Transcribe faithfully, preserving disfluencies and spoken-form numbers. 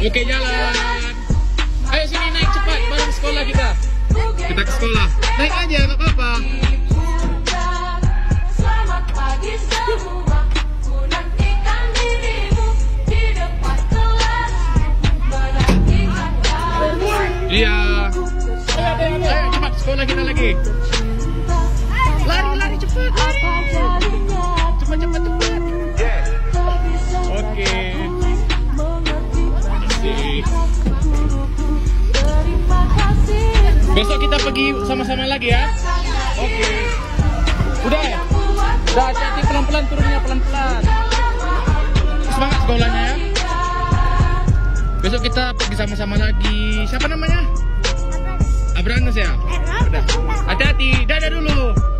Oke, jalan. Ayo sini naik cepat bareng sekolah kita. Kita ke sekolah. Naik aja, nggak apa-apa. Selamat pagi semua. Ku nantikan dirimu di depan kelas. Menantikan kamu. Iya. Ayo, ayo cepat sekolah kita lagi. Lari, lari cepat, lari. Cepat, cepat, cepat. Oke. Asik. Besok kita pergi sama-sama lagi ya. Oke. Udah ya? Udah, hati-hati, pelan-pelan turunnya, pelan-pelan. Semangat sekolahnya ya. Besok kita pergi sama-sama lagi. Siapa namanya? Abranus ya? Udah. Hati-hati, dadah dulu.